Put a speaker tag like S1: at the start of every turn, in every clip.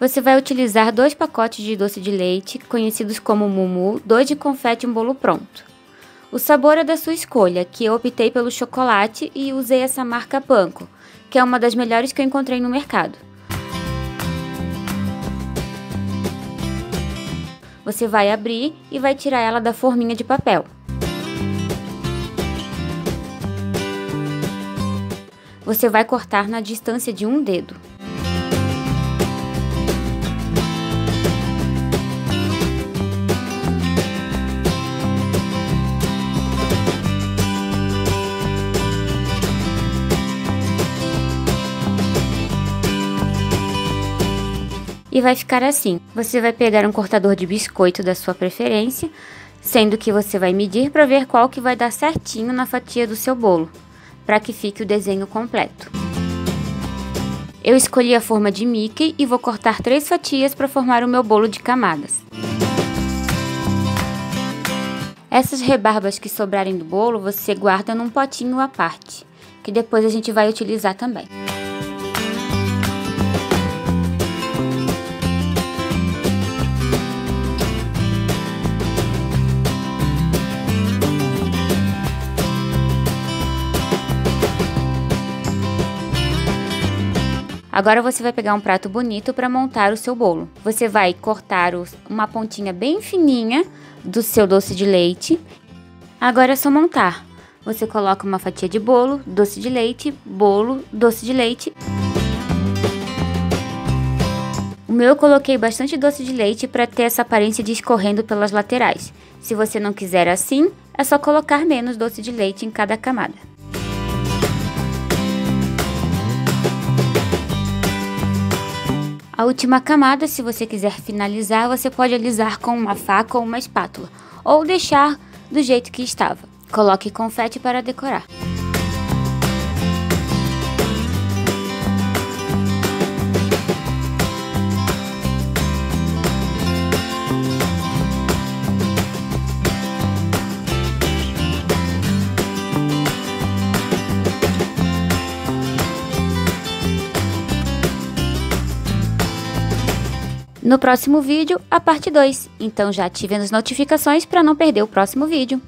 S1: Você vai utilizar 2 pacotes de doce de leite, conhecidos como Mumu, 2 de confete e um bolo pronto. O sabor é da sua escolha, que eu optei pelo chocolate e usei essa marca Panko, que é uma das melhores que eu encontrei no mercado. Você vai abrir e vai tirar ela da forminha de papel. Você vai cortar na distância de um dedo. E vai ficar assim. Você vai pegar um cortador de biscoito da sua preferência, sendo que você vai medir para ver qual que vai dar certinho na fatia do seu bolo, para que fique o desenho completo. Eu escolhi a forma de Mickey e vou cortar 3 fatias para formar o meu bolo de camadas. Essas rebarbas que sobrarem do bolo, você guarda num potinho à parte, que depois a gente vai utilizar também. Agora você vai pegar um prato bonito para montar o seu bolo. Você vai cortar uma pontinha bem fininha do seu doce de leite. Agora é só montar. Você coloca uma fatia de bolo, doce de leite, bolo, doce de leite. O meu eu coloquei bastante doce de leite para ter essa aparência de escorrendo pelas laterais. Se você não quiser assim, é só colocar menos doce de leite em cada camada. A última camada, se você quiser finalizar, você pode alisar com uma faca ou uma espátula, ou deixar do jeito que estava. Coloque confete para decorar. No próximo vídeo, a parte 2, então já ative as notificações para não perder o próximo vídeo.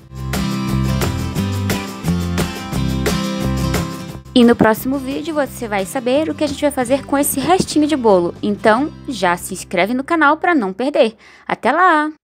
S1: E no próximo vídeo você vai saber o que a gente vai fazer com esse restinho de bolo, então já se inscreve no canal para não perder. Até lá!